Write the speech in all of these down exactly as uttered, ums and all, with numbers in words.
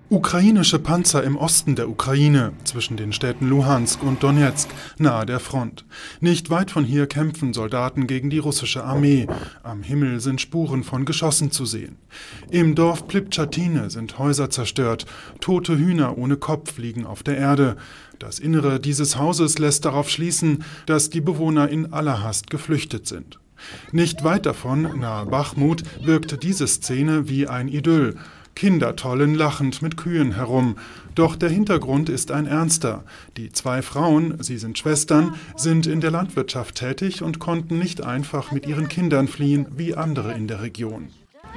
Ukrainische Panzer im Osten der Ukraine, zwischen den Städten Luhansk und Donezk, nahe der Front. Nicht weit von hier kämpfen Soldaten gegen die russische Armee. Am Himmel sind Spuren von Geschossen zu sehen. Im Dorf Plipchatine sind Häuser zerstört. Tote Hühner ohne Kopf liegen auf der Erde. Das Innere dieses Hauses lässt darauf schließen, dass die Bewohner in aller Hast geflüchtet sind. Nicht weit davon, nahe Bachmut, wirkt diese Szene wie ein Idyll. Kinder tollen lachend mit Kühen herum. Doch der Hintergrund ist ein ernster. Die zwei Frauen, sie sind Schwestern, sind in der Landwirtschaft tätig und konnten nicht einfach mit ihren Kindern fliehen wie andere in der Region.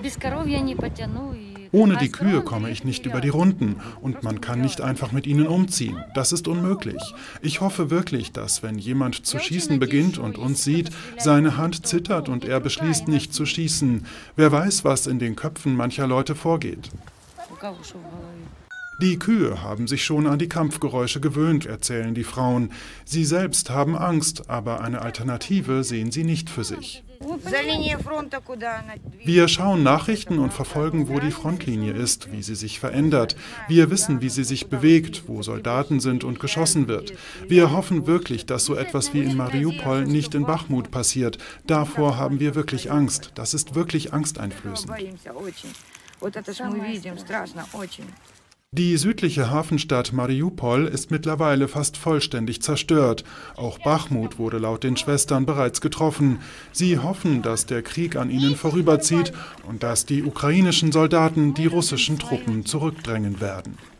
Ohne die Kühe komme ich nicht über die Runden und man kann nicht einfach mit ihnen umziehen. Das ist unmöglich. Ich hoffe wirklich, dass, wenn jemand zu schießen beginnt und uns sieht, seine Hand zittert und er beschließt, nicht zu schießen. Wer weiß, was in den Köpfen mancher Leute vorgeht. Die Kühe haben sich schon an die Kampfgeräusche gewöhnt, erzählen die Frauen. Sie selbst haben Angst, aber eine Alternative sehen sie nicht für sich. Wir schauen Nachrichten und verfolgen, wo die Frontlinie ist, wie sie sich verändert. Wir wissen, wie sie sich bewegt, wo Soldaten sind und geschossen wird. Wir hoffen wirklich, dass so etwas wie in Mariupol nicht in Bachmut passiert. Davor haben wir wirklich Angst. Das ist wirklich angsteinflößend. Die südliche Hafenstadt Mariupol ist mittlerweile fast vollständig zerstört. Auch Bachmut wurde laut den Schwestern bereits getroffen. Sie hoffen, dass der Krieg an ihnen vorüberzieht und dass die ukrainischen Soldaten die russischen Truppen zurückdrängen werden.